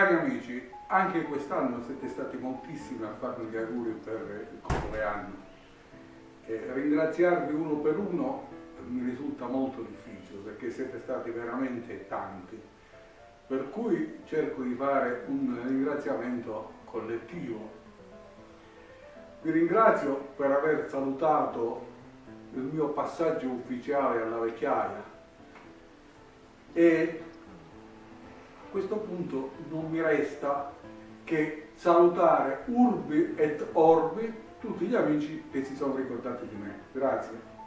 Cari amici, anche quest'anno siete stati moltissimi a farmi gli auguri per il compleanno. Ringraziarvi uno per uno mi risulta molto difficile perché siete stati veramente tanti, per cui cerco di fare un ringraziamento collettivo. Vi ringrazio per aver salutato il mio passaggio ufficiale alla vecchiaia e a questo punto non mi resta che salutare urbi et orbi tutti gli amici che si sono ricordati di me. Grazie.